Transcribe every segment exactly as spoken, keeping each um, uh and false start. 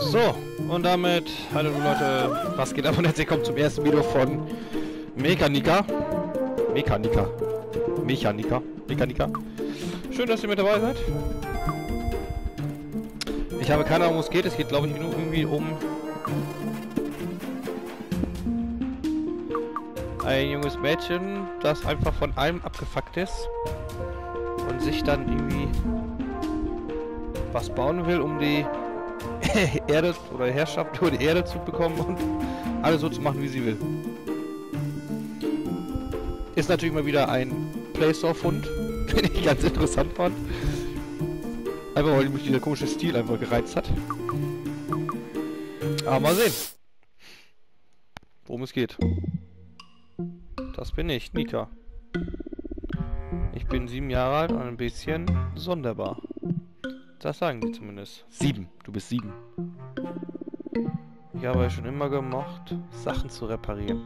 So, und damit, hallo Leute, was geht ab und herzlich willkommen zum ersten Video von Mechanika. Mechanika. Mechanika. Mechanika. Schön, dass ihr mit dabei seid. Ich habe keine Ahnung, wo es geht. Es geht, glaube ich, nur irgendwie um ein junges Mädchen, das einfach von allem abgefuckt ist und sich dann irgendwie was bauen will, um die Erde oder Herrschaft über die Erde zu bekommen und alles so zu machen, wie sie will. Ist natürlich mal wieder ein Play Store-Fund, den ich ganz interessant fand. Einfach weil mich dieser komische Stil einfach gereizt hat. Aber mal sehen, worum es geht. Das bin ich, Nika. Ich bin sieben Jahre alt und ein bisschen sonderbar. Das sagen die zumindest. Sieben. Du bist sieben. Ich habe ja schon immer gemocht, Sachen zu reparieren.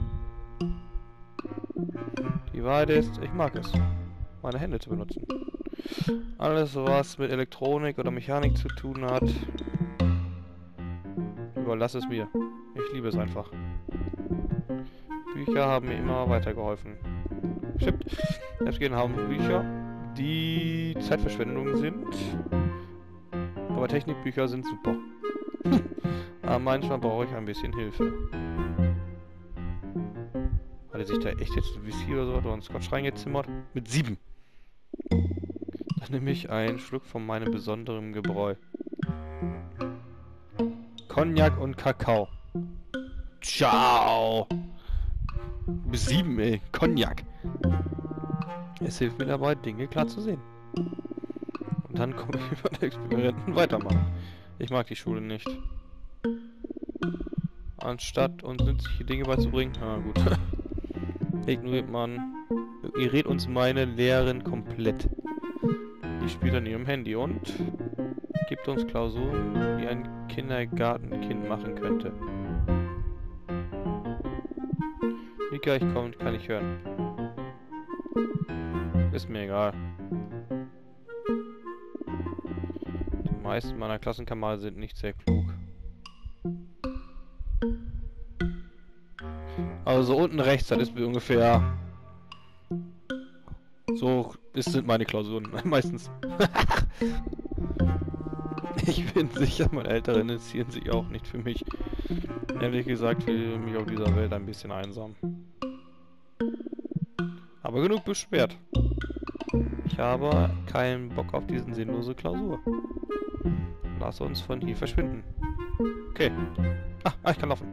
Die Wahrheit ist, ich mag es, meine Hände zu benutzen. Alles, was mit Elektronik oder Mechanik zu tun hat, überlass es mir. Ich liebe es einfach. Bücher haben mir immer weitergeholfen. Stimmt. Selbst haben Bücher, die Zeitverschwendung sind. Aber Technikbücher sind super. Aber manchmal brauche ich ein bisschen Hilfe. Hat er sich da echt jetzt ein Whisky oder so oder einen Scotch reingezimmert? Mit sieben. Dann nehme ich einen Schluck von meinem besonderen Gebräu. Cognac und Kakao. Ciao. Bis sieben, ey. Cognac. Es hilft mir dabei, Dinge klar zu sehen. Und dann komme ich über die Experimenten weitermachen. Ich mag die Schule nicht. Anstatt uns nützliche Dinge beizubringen, na gut. Ignoriert man, ignoriert uns meine Lehrerin komplett. Die spielt an ihrem Handy und gibt uns Klausuren, die ein Kindergartenkind machen könnte. Mika, ich komme, kann ich hören. Ist mir egal. Die meisten meiner Klassenkameraden sind nicht sehr klug. Also unten rechts, das ist ungefähr... So ist, sind meine Klausuren meistens. Ich bin sicher, meine Eltern interessieren sich auch nicht für mich. Ehrlich gesagt fühle ich mich auf dieser Welt ein bisschen einsam. Aber genug beschwert. Ich habe keinen Bock auf diesen sinnlose Klausur. Lass uns von hier verschwinden. Okay. Ah, ah ich kann laufen.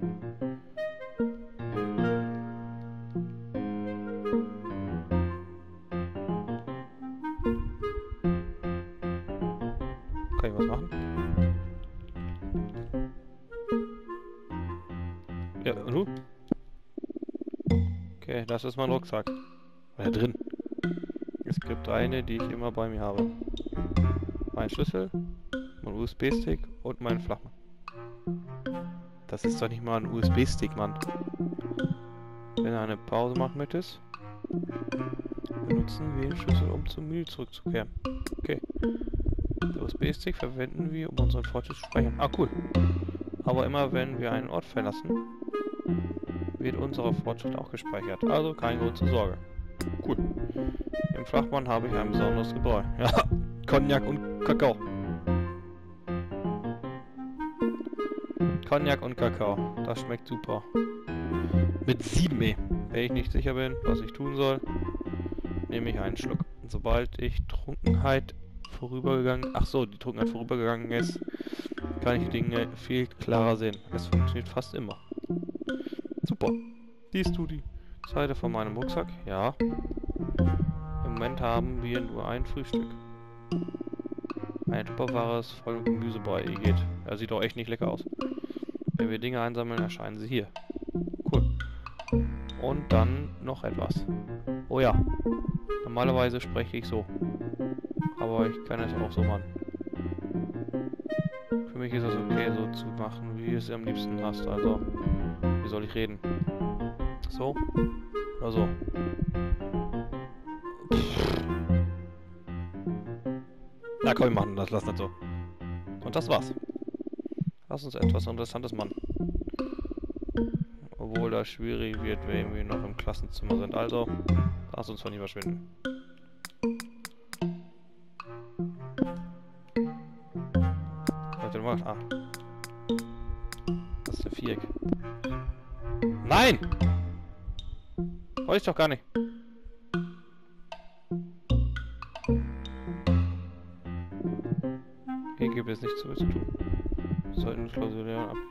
Kann ich was machen? Ja, und du? Okay, das ist mein Rucksack. War drin. Es gibt eine, die ich immer bei mir habe. Mein Schlüssel, mein U S B-Stick und mein Flachmann. Das ist doch nicht mal ein U S B-Stick, Mann. Wenn du eine Pause machen möchtest, benutzen wir den Schlüssel, um zum Menü zurückzukehren. Okay. Den U S B-Stick verwenden wir, um unseren Fortschritt zu speichern. Ah, cool. Aber immer wenn wir einen Ort verlassen, wird unser Fortschritt auch gespeichert. Also kein Grund zur Sorge. Cool. Im Flachmann habe ich ein besonderes Gebräu. Ja, Cognac und Kakao. Cognac und Kakao. Das schmeckt super. Mit sieben, ey. Wenn ich nicht sicher bin, was ich tun soll, nehme ich einen Schluck. Und sobald ich Trunkenheit vorübergegangen... Ach so, die Trunkenheit vorübergegangen ist, kann ich Dinge viel klarer sehen. Es funktioniert fast immer. Super. Siehst du die Seite von meinem Rucksack? Ja. Im Moment haben wir nur ein Frühstück. Ein tupperwares voll Gemüsebrei. Geht. Er sieht doch echt nicht lecker aus. Wenn wir Dinge einsammeln, erscheinen sie hier. Cool. Und dann noch etwas. Oh ja. Normalerweise spreche ich so. Aber ich kann es auch so machen. Für mich ist es okay, so zu machen, wie du es am liebsten hast. Also, wie soll ich reden? So? Oder so? Na komm, wir machen das, lass das so. Und das war's. Lass uns etwas Interessantes machen. Obwohl das schwierig wird, wenn wir noch im Klassenzimmer sind. Also, lass uns von ihm verschwinden. Was hat er gemacht? Ah. Das ist ein Viereck. Nein! Wollte ich doch gar nicht. Hier gibt es nichts zu tun. Wir sollten uns klausulieren ab.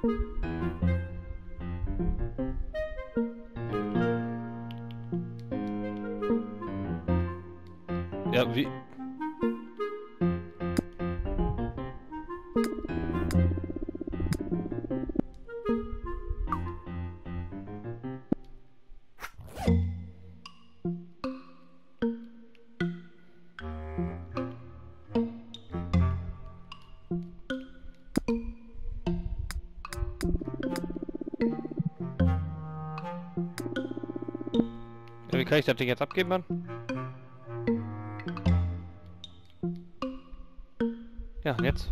Ja, wie... Ja, wie kann ich das Ding jetzt abgeben, Mann? Ja, und jetzt?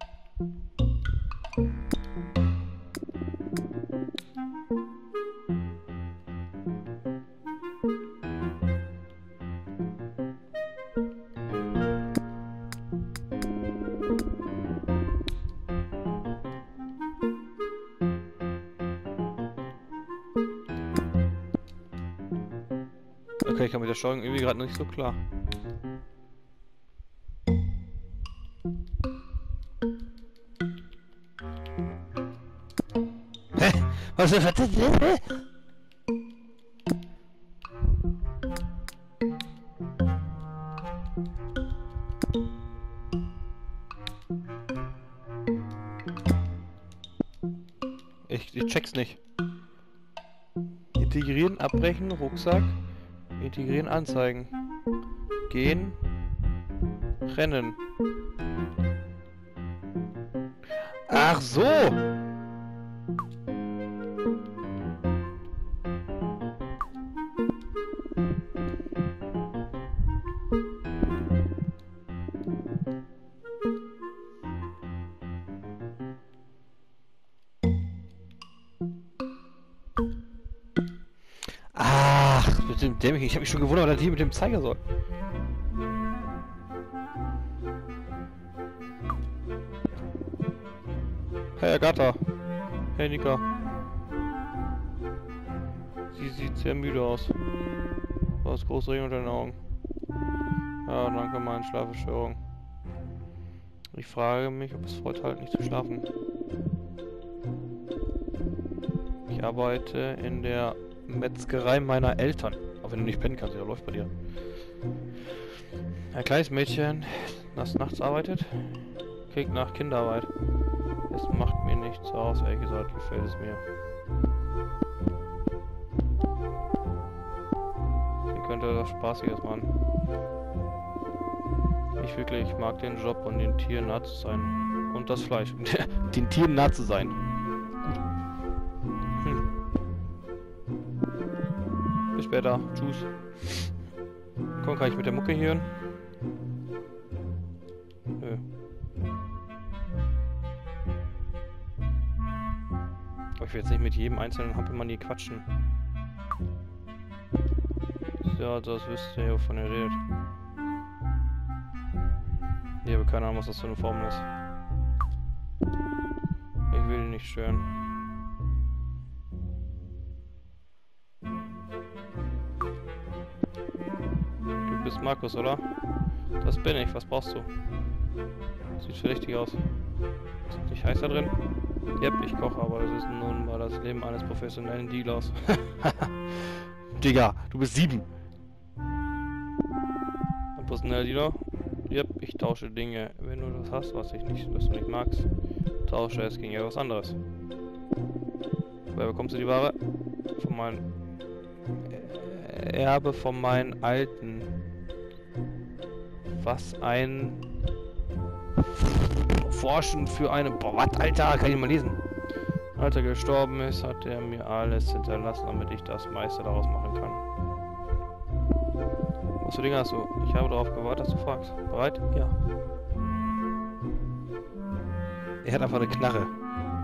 Okay, ich komme mit der Steuerung irgendwie gerade nicht so klar. Hä? Was ist das? Ich, ich check's nicht. Integrieren, abbrechen, Rucksack. Integrieren, anzeigen. Gehen. Rennen. Ach so! Ach, mit dem Dämmig. Ich habe mich schon gewundert, was er hier mit dem Zeiger soll. Hey Agatha. Hey Nika. Sie sieht sehr müde aus. Du hast große Ringe unter den Augen. Ja, danke, meine Schlafstörung. Ich frage mich, ob es Vorteil hat, nicht zu schlafen. Ich arbeite in der Metzgerei meiner Eltern. Auch wenn du nicht pennen kannst, ja, läuft bei dir. Ein kleines Mädchen, das nachts arbeitet, kriegt nach Kinderarbeit. Es macht mir nichts aus, ehrlich gesagt, gefällt es mir. Sie könnte das Spaßiges machen. Ich wirklich mag den Job und den Tieren nah zu sein. Und das Fleisch. Den Tieren nah zu sein. Hm. Bis später. Tschüss. Komm, kann ich mit der Mucke hier hören? Nö. Aber ich will jetzt nicht mit jedem einzelnen Hampelmann hier quatschen. Ja, das wisst ihr ja, wovon ihr redet. Ich habe keine Ahnung, was das für eine Formel ist. Ich will ihn nicht stören. Du bist Markus, oder? Das bin ich. Was brauchst du? Sieht verdächtig aus. Ist nicht heiß da drin? Yep, ich koche, aber das ist nun mal das Leben eines professionellen Dealers. Digga, du bist sieben. Ein professioneller Dealer? Yep, ich tausche Dinge. Wenn du das hast, was ich nicht, was du nicht magst, tausche es gegen etwas anderes. Woher bekommst du die Ware? Von meinem Erbe von meinen Alten. Was ein Forschen für eine... Boah, was, Alter? Kann ich mal lesen. Als er gestorben ist, hat er mir alles hinterlassen, damit ich das meiste daraus machen kann. Was für Dinge hast du? Ich habe darauf gewartet, dass du fragst. Bereit? Ja. Er hat einfach eine Knarre.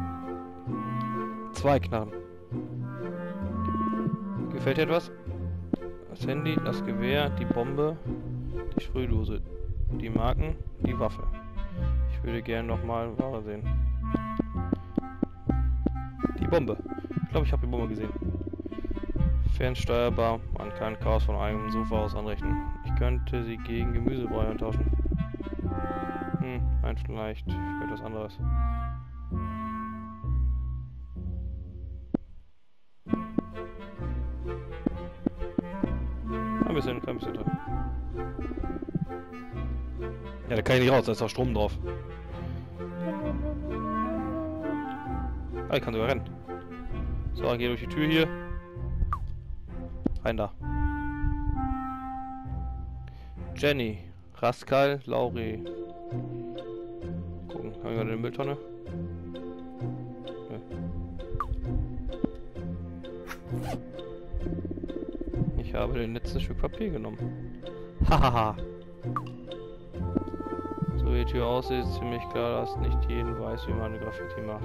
Zwei Knarren. Gefällt dir etwas? Das Handy, das Gewehr, die Bombe, die Sprühdose, die Marken, die Waffe. Ich würde gerne nochmal Ware sehen. Die Bombe. Ich glaube, ich habe die Bombe gesehen. Fernsteuerbar. Man kann Chaos von einem Sofa aus anrechnen. Ich könnte sie gegen Gemüsebrei eintauschen. Hm, nein, vielleicht für etwas anderes. Ein bisschen, ein bisschen drin. Ja, da kann ich nicht raus, da ist auch Strom drauf. Ah, ich kann sogar rennen. So, geh durch die Tür hier. Rein da. Jenny, Rascal, Lauri. Gucken, haben wir gerade eine Mülltonne? Ja. Ich habe den letzten Stück Papier genommen. Hahaha. So wie die Tür aussieht, ist ziemlich klar, dass nicht jeden weiß, wie man eine Graffiti macht.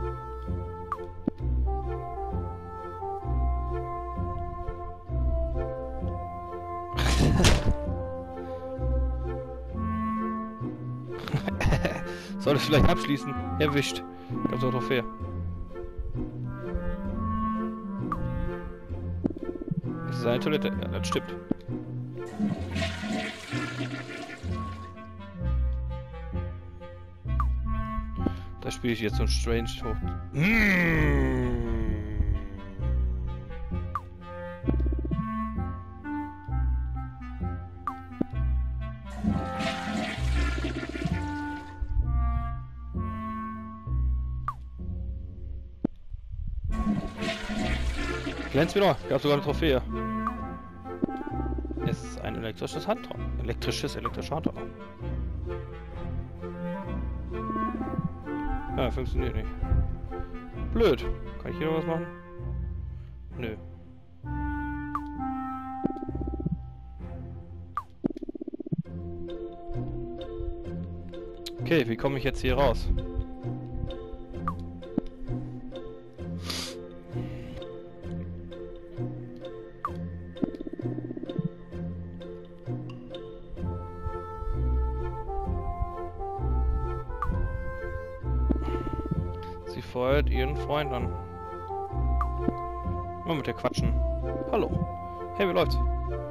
Soll ich vielleicht abschließen? Erwischt. Gab's auch Trophäe. Ist es eine Toilette? Ja, das stimmt. Da spiele ich jetzt so ein Strange hoch. Mmh. Glänzt wieder, gab sogar eine Trophäe. Es ist ein elektrisches Handtuch. Elektrisches, elektrisches Handtuch. Ja, funktioniert nicht. Blöd. Kann ich hier noch was machen? Nö. Okay, wie komme ich jetzt hier raus? Sie feuert ihren Freund an. Mal mit der quatschen. Hallo. Hey, wie läuft's?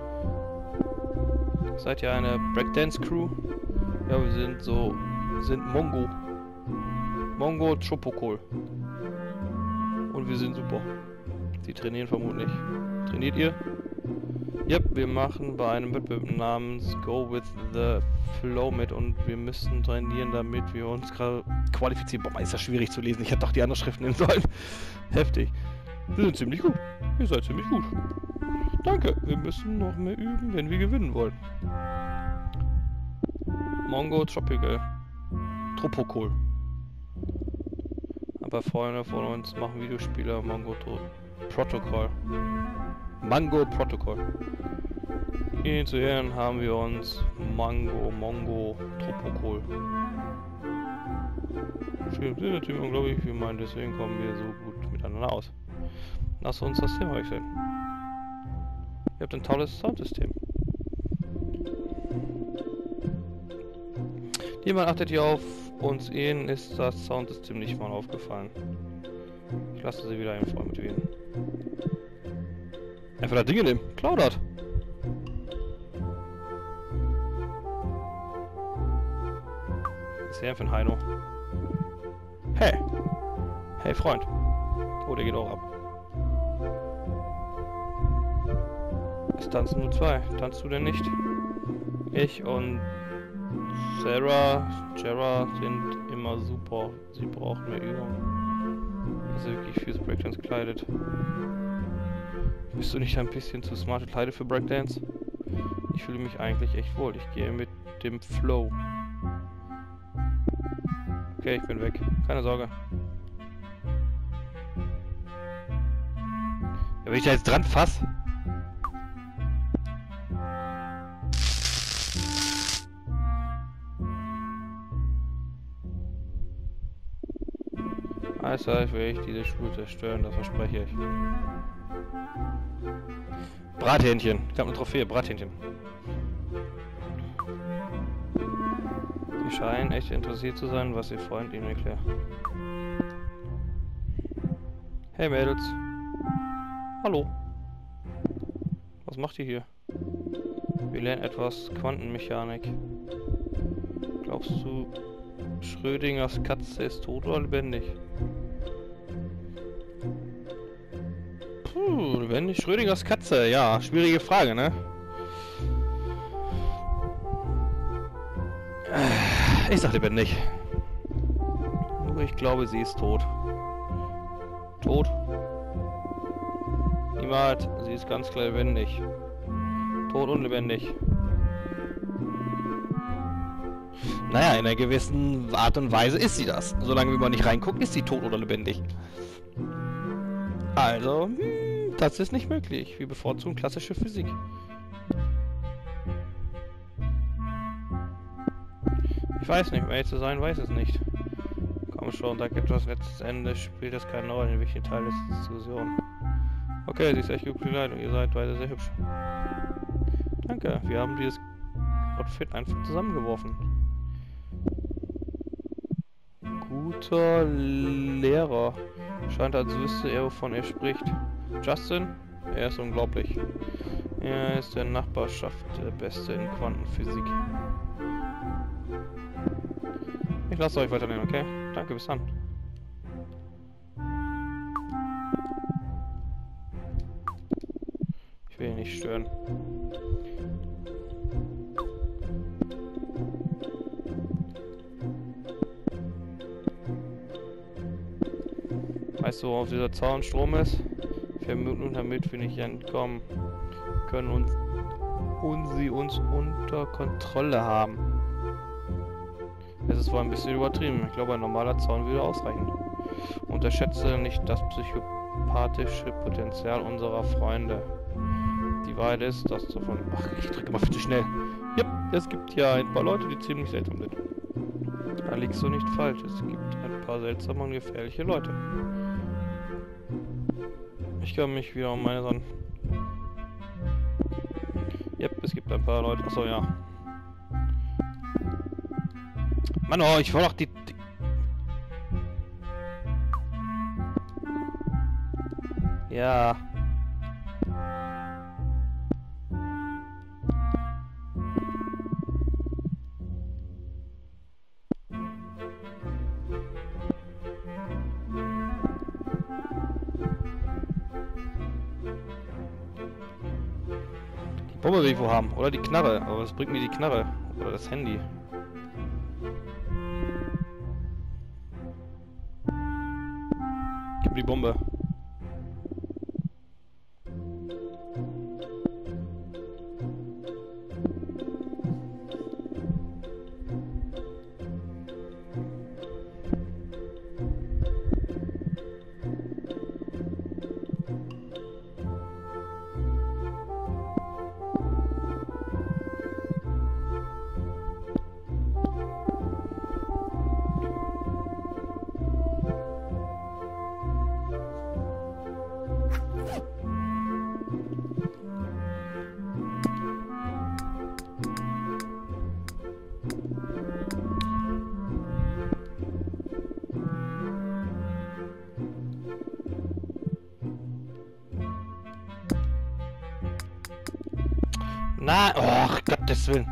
Seid ihr eine Breakdance-Crew? Ja, wir sind so... sind Mongo. Mongo Tropokol. Und wir sind super. Sie trainieren vermutlich. Trainiert ihr? Yep, wir machen bei einem Wettbewerb namens Go with the Flow mit und wir müssen trainieren, damit wir uns qualifizieren. Boah, ist das schwierig zu lesen. Ich hätte doch die anderen Schriften nehmen sollen. Heftig. Wir sind ziemlich gut. Ihr seid ziemlich gut. Danke. Wir müssen noch mehr üben, wenn wir gewinnen wollen. Mongo Tropical. Tropokol. Aber Freunde von uns machen Videospiele Mongo Protocol. Mango Protocol. Ihnen zu Ehren haben wir uns Mango, Mongo, Tropokol. Schön, sind natürlich unglaublich, wie meinen, deswegen kommen wir so gut miteinander aus. Lass uns das Thema wechseln. Ihr habt ein tolles Soundsystem. Jemand achtet hier auf uns, ihnen ist das Soundsystem nicht mal aufgefallen. Ich lasse sie wieder einen Freund motivieren. Einfach da Dinge nehmen. Klaudert. Was ist der für ein Heino? Hey. Hey, Freund. Oh, der geht auch ab. Es tanzen nur zwei. Tanzt du denn nicht? Ich und Sarah, Jara sind immer super. Sie braucht mehr Übung. Also wirklich fürs Breakdance kleidet. Bist du nicht ein bisschen zu smart gekleidet für Breakdance? Ich fühle mich eigentlich echt wohl. Ich gehe mit dem Flow. Okay, ich bin weg. Keine Sorge. Ja, wenn ich da jetzt dran fasse. Also ich will ich diese Schule zerstören, das verspreche ich. Brathähnchen. Ich habe eine Trophäe, Brathähnchen. Sie scheinen echt interessiert zu sein, was ihr Freund ihnen erklärt. Hey Mädels. Hallo. Was macht ihr hier? Wir lernen etwas Quantenmechanik. Glaubst du, Schrödingers Katze ist tot oder lebendig? Puh, lebendig? Schrödingers Katze, ja, schwierige Frage, ne? Ich sag lebendig. Nur ich glaube, sie ist tot. Tot? Niemals, sie ist ganz klar lebendig. Tot und lebendig. Naja, in einer gewissen Art und Weise ist sie das. Solange man nicht reinguckt, ist sie tot oder lebendig. Also, hm, das ist nicht möglich. Wir bevorzugen klassische Physik. Ich weiß nicht, um ehrlich zu sein, weiß es nicht. Komm schon, da gibt es letztes Ende, spielt das keine Rolle, ein wichtiger Teil der Diskussion. Okay, sie ist echt gut gekleidet und ihr seid beide sehr hübsch. Danke, wir haben dieses Outfit einfach zusammengeworfen. Guter Lehrer. Scheint, als wüsste er, wovon er spricht. Justin? Er ist unglaublich. Er ist der Nachbarschaft der Beste in Quantenphysik. Ich lasse euch weiternehmen, okay? Danke, bis dann. Ich will ihn nicht stören. Weißt du, worauf dieser Zaun Strom ist? Wir müssen, damit wir nicht entkommen können und, und sie uns unter Kontrolle haben. Es ist wohl ein bisschen übertrieben. Ich glaube, ein normaler Zaun würde ausreichen. Unterschätze nicht das psychopathische Potenzial unserer Freunde. Die Wahrheit ist, dass davon... Ach, ich drücke immer viel zu schnell. Ja, es gibt ja ein paar Leute, die ziemlich seltsam sind. Da liegst du nicht falsch. Es gibt ein paar seltsame und gefährliche Leute. Ich kann mich wieder um meine Sachen... Yep, es gibt ein paar Leute... Achso, ja. Mann, oh, ich wollte doch die... die ja. Die Bombe will ich wo haben. Oder die Knarre. Aber was bringt mir die Knarre? Oder das Handy? Gib mir die Bombe. Na, oh, Gottes Willen.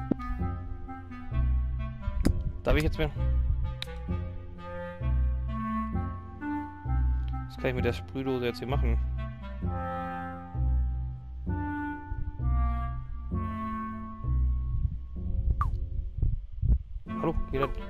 Darf ich jetzt mehr? Was kann ich mit der Sprühdose jetzt hier machen? Hallo, geh da.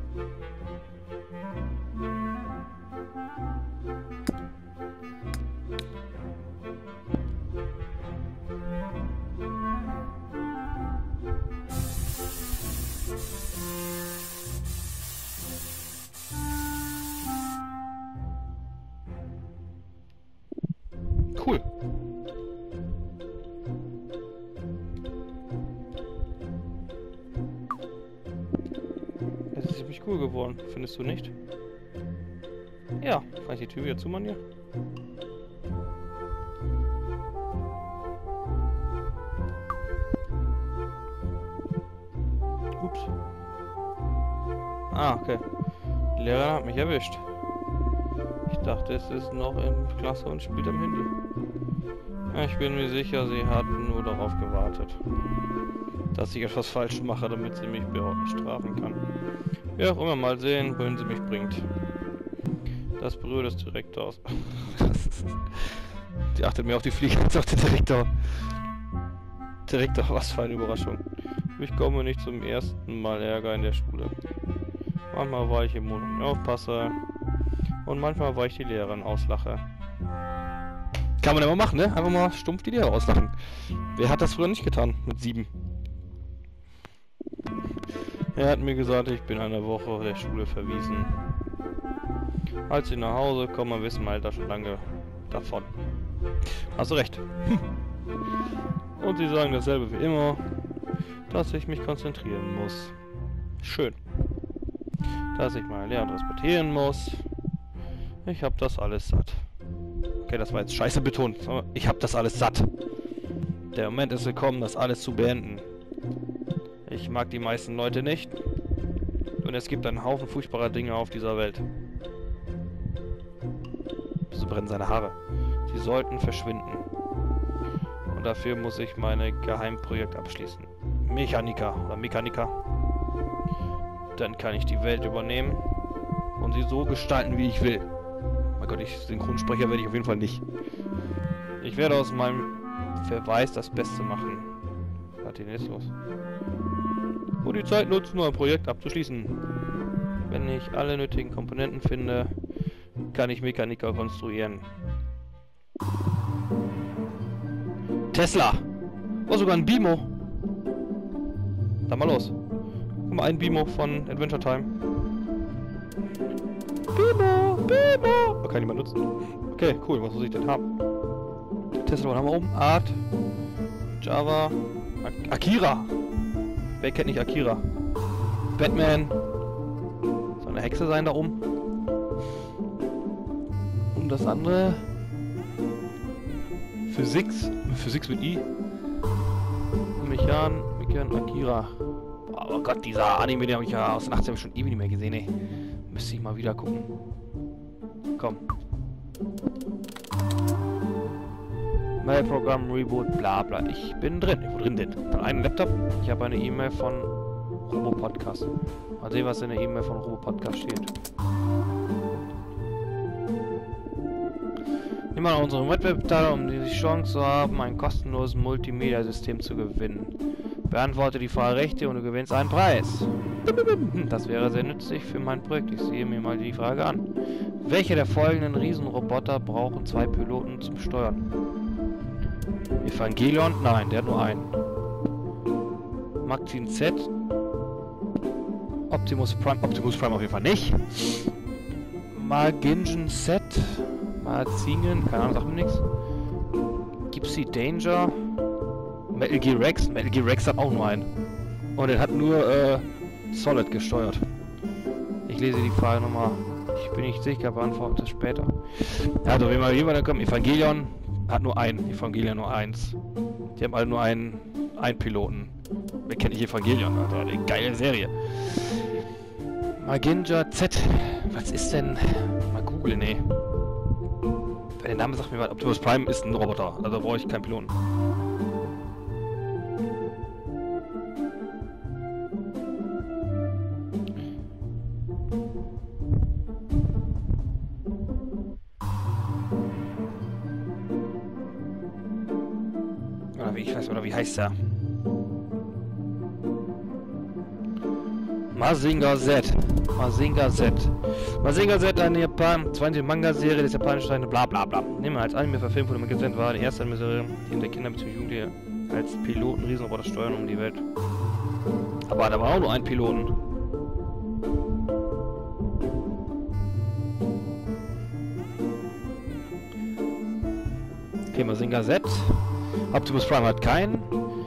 Cool. Es ist ziemlich cool geworden, findest du nicht? Ja, kann ich die Tür wieder zumachen hier? Ups. Ah, okay. Die Lehrerin hat mich erwischt. Ich dachte, es ist noch in Klasse und spielt am Handy. Ich bin mir sicher, sie hat nur darauf gewartet, dass ich etwas falsch mache, damit sie mich bestrafen kann. Wie auch immer, mal sehen, wohin sie mich bringt. Das Büro des Direktors. Die achtet mir auf die Fliege, sagt der Direktor. Direktor, was für eine Überraschung. Ich komme nicht zum ersten Mal Ärger in der Schule. Manchmal war ich im Monat Aufpasser und manchmal war ich die Lehrerin auslache. Kann man immer machen, ne? Einfach mal stumpf die Lehrer auslachen. Wer hat das früher nicht getan? Mit sieben. Er hat mir gesagt, ich bin eine Woche der Schule verwiesen. Als ich nach Hause komme, wissen wir Alter schon lange davon. Hast du recht. Und sie sagen dasselbe wie immer, dass ich mich konzentrieren muss. Schön. Dass ich meine Lehrer respektieren muss. Ich hab das alles satt. Okay, das war jetzt scheiße betont. Ich hab das alles satt. Der Moment ist gekommen, das alles zu beenden. Ich mag die meisten Leute nicht. Und es gibt einen Haufen furchtbarer Dinge auf dieser Welt. So brennen seine Haare. Sie sollten verschwinden. Und dafür muss ich meine Geheimprojekt abschließen. Mechaniker oder Mechaniker. Dann kann ich die Welt übernehmen und sie so gestalten, wie ich will. Mein Gott, ich Synchronsprecher werde ich auf jeden Fall nicht. Ich werde aus meinem Verweis das Beste machen. Was hat denn jetzt los? Und die Zeit nutzen, um ein Projekt abzuschließen. Wenn ich alle nötigen Komponenten finde, kann ich Mechaniker konstruieren. Tesla! Oh, sogar ein Bimo! Dann mal los. Guck mal, ein Bimo von Adventure Time. Bimo! Bimo! Oh, kann ich mal nutzen. Okay, cool. Was muss ich denn haben? Tesla, was haben wir oben? Art. Java. Ak Akira! Wer kennt nicht Akira? Batman. Soll eine Hexe sein da oben? Und das andere... Physik. Physik mit I. Mechan. Mechan Akira. Boah, oh Gott, dieser Anime, den habe ich ja aus den achtziger schon ewig nicht mehr gesehen, ey. Müsste ich mal wieder gucken. Komm. Mail-Programm, Reboot, bla bla. Ich bin drin. Ich bin drin. Dann einen Laptop. Ich habe eine E-Mail von Robo-Podcast. Mal sehen, was in der E-Mail von Robo-Podcast steht. Nimm mal unseren Wettbewerb, um die Chance zu haben, ein kostenloses Multimedia-System zu gewinnen. Beantworte die Frage richtig und du gewinnst einen Preis. Das wäre sehr nützlich für mein Projekt. Ich sehe mir mal die Frage an. Welche der folgenden Riesenroboter brauchen zwei Piloten zum Steuern? Evangelion? Nein, der hat nur einen. Maxine Z? Optimus Prime? Optimus Prime auf jeden Fall nicht. Magingen Z? Marzingen? Keine Ahnung, sagt mir nichts. Gypsy Danger? Metal Gear Rex? Metal Gear Rex hat auch nur einen. Und er hat nur äh, Solid gesteuert. Ich lese die Frage nochmal. Ich bin nicht sicher, beantworte es später. Ja, also wenn wir jemand kommen, Evangelion hat nur einen. Evangelion nur eins. Die haben alle nur einen, einen Piloten. Wer kennt nicht Evangelion? Also eine geile Serie. Maginja Z. Was ist denn? Mal googeln, nee. Der Name sagt mir mal, Optimus Prime ist ein Roboter. Also brauche ich keinen Piloten. Oder wie ich weiß, oder wie heißt der? Mazinger Z. Mazinger Z. Mazinger Z, eine Japan, zweite Manga-Serie des japanischen Steine, bla bla bla. Nehmen wir als Anime verfilmt wurde, gesendet war die erste Anime-Serie, in der Kinder bzw. Jugendliche als Piloten Riesenroboter steuern um die Welt. Aber da war auch nur ein Piloten. Okay, Mazinger Z. Optimus Prime hat keinen.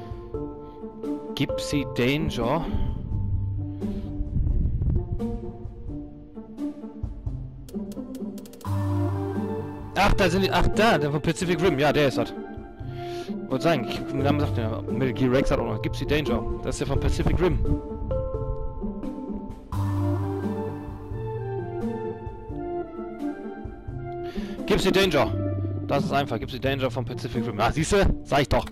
Gypsy Danger. Ach, da sind die. Ach, da, der von Pacific Rim. Ja, der ist das. Wollte sagen, ich hab den Namen gesagt, ja, Metal Gear Rex hat auch noch. Gypsy Danger. Das ist der von Pacific Rim. Gypsy Danger. Das ist einfach. Gypsy Danger von Pacific Rim. Ah, siehst du? Sag ich doch.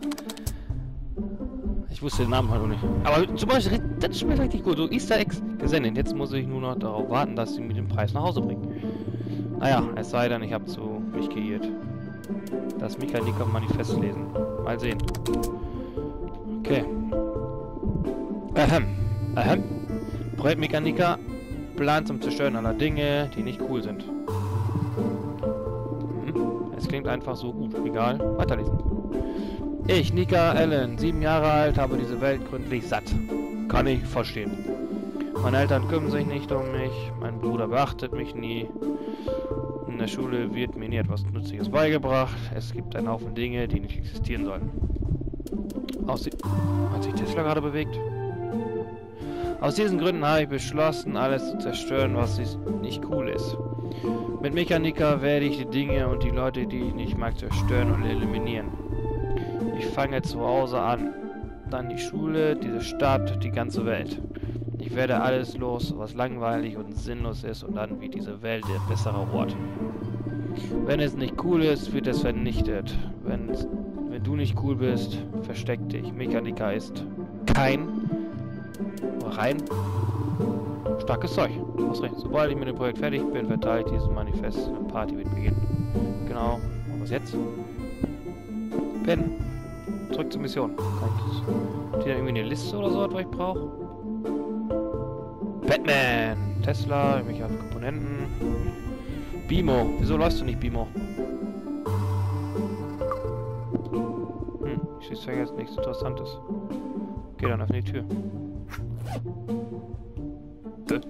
Ich wusste den Namen halt auch nicht. Aber zum Beispiel, das schmeckt richtig gut. So Easter Eggs gesendet. Jetzt muss ich nur noch darauf warten, dass sie mir den Preis nach Hause bringen. Naja, es sei denn, ich habe zu mich geirrt. Das Mechanika-Manifest lesen. Mal sehen. Okay. Ahem. Ahem. Projektmechaniker. Plan zum Zerstören aller Dinge, die nicht cool sind. Hm. Es klingt einfach so gut. Egal. Weiterlesen. Ich, Nika Allen, sieben Jahre alt, habe diese Welt gründlich satt. Kann ich verstehen. Meine Eltern kümmern sich nicht um mich. Mein Bruder beachtet mich nie. In der Schule wird mir nie etwas Nützliches beigebracht. Es gibt einen Haufen Dinge, die nicht existieren sollen. Aus Hat sich Tesla gerade bewegt? Aus diesen Gründen habe ich beschlossen, alles zu zerstören, was nicht cool ist. Mit Mechanika werde ich die Dinge und die Leute, die ich nicht mag, zerstören und eliminieren. Ich fange zu Hause an. Dann die Schule, diese Stadt, die ganze Welt. Ich werde alles los, was langweilig und sinnlos ist, und dann wird diese Welt der bessere Ort. Wenn es nicht cool ist, wird es vernichtet. Wenn, wenn du nicht cool bist, versteck dich. Mechanika ist kein rein starkes Zeug. Du hast recht. Sobald ich mit dem Projekt fertig bin, verteile ich dieses Manifest. Eine Party wird beginnen. Genau. Und was jetzt? Ben. Zurück zur Mission. Kann ich das? Hier irgendwie eine Liste oder so, was ich brauche? Batman! Tesla, irgendwelche Komponenten. Bimo. Wieso läufst du nicht, Bimo? Hm, ich sehe jetzt nichts Interessantes. Geh dann öffne die Tür. Dö.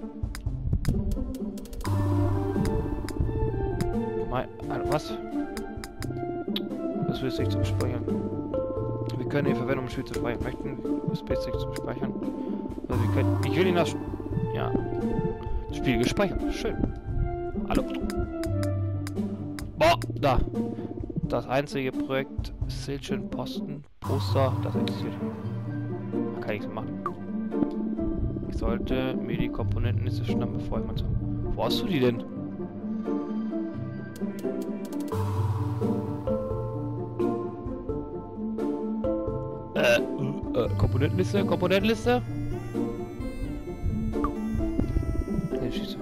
Mein, was? Das will ich zum Speichern. Wir können die Verwendung im Spiel zu speichern. Möchten U S B-Stick zum Speichern? Also wir können, ich will ihn das... Ja. Spiel gespeichert. Schön. Hallo. Boah, da. Das einzige Projekt Silchen Posten Poster, das existiert. Da kann ich nichts machen. Ich sollte mir die Komponentenliste schnappen, bevor ich mal so... Wo hast du die denn? Äh, äh, Komponentenliste, Komponentenliste? Nee, schieße.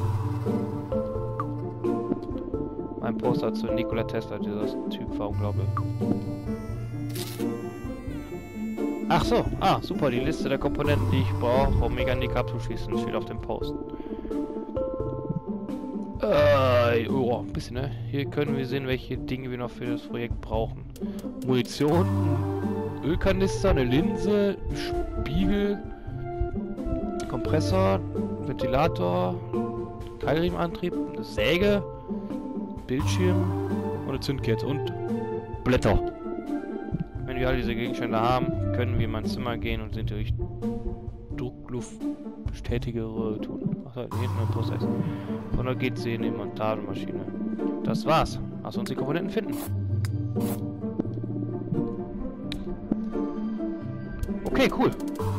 Mein Poster zu Nikola Tesla, dieser Typ war unglaublich. Ach so, ah, super, die Liste der Komponenten, die ich brauche, um Mechanika abzuschließen, steht auf dem Post. Äh, oh, ein bisschen, ne? Hier können wir sehen, welche Dinge wir noch für das Projekt brauchen. Munition, Ölkanister, eine Linse, Spiegel, Kompressor, Ventilator, Keilriemenantrieb, eine Säge, Bildschirm und eine Zündkerze und Blätter. Wenn wir all diese Gegenstände haben, können wir in mein Zimmer gehen und sind durch Druckluftbestätigere tun. Achso, hier hinten ein Poster ist. Von der G C in die Montagemaschine. Das war's. Lass uns die Komponenten finden. Okay, cool.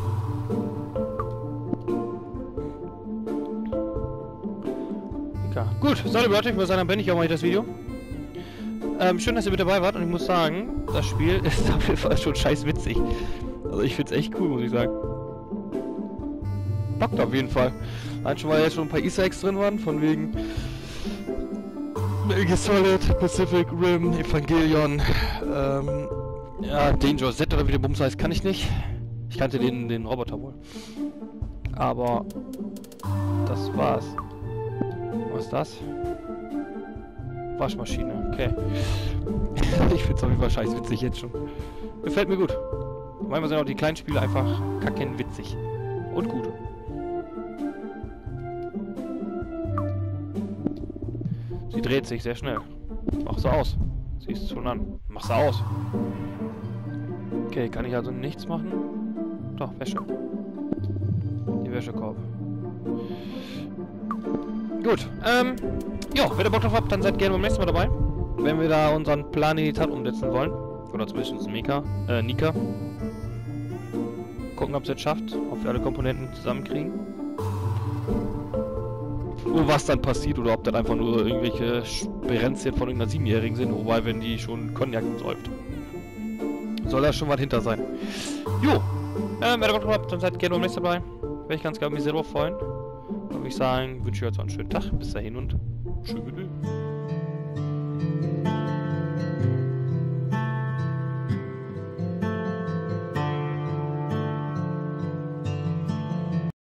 Ja, gut, so Leute, ich würde sagen, dann beende ich auch mal das Video. Ähm, schön, dass ihr mit dabei wart, und ich muss sagen, das Spiel ist auf jeden Fall schon scheiß witzig. Also ich find's echt cool, muss ich sagen. Bockt auf jeden Fall. Allein schon, weil jetzt schon ein paar Easter Eggs drin waren, von wegen Metal Gear Solid, Pacific Rim, Evangelion, ähm, ja, Danger Z oder wie der Bums heißt, kann ich nicht. Ich kannte den, den Roboter wohl. Aber das war's. Was ist das? Waschmaschine, okay. Ich find's auf jeden Fall scheiß witzig jetzt schon. Gefällt mir gut. Manchmal sind auch die kleinen Spiele einfach kacken witzig. Und gut. Sie dreht sich sehr schnell. Mach sie aus. Siehst schon an. Mach sie aus. Okay, kann ich also nichts machen? Doch, Wäsche. Die Wäschekorb. Gut, ähm, ja, wenn ihr Bock drauf habt, dann seid gerne beim nächsten Mal dabei. wenn wir da unseren Plan in die Tat umsetzen wollen. Oder zumindest Mika, äh, Nika. Gucken, ob es jetzt schafft, ob wir alle Komponenten zusammenkriegen. Und was dann passiert, oder ob das einfach nur irgendwelche Sperenzien von irgendeiner Siebenjährigen sind, wobei, wenn die schon Cognac säuft. Soll da schon was hinter sein. Jo, ähm, wenn ihr Bock drauf habt, dann seid gerne beim nächsten Mal dabei. Wäre ich ganz gerne mich sehr drauf freuen. Und würde ich sagen, wünsche ich euch jetzt noch einen schönen Tag. Bis dahin und tschüss.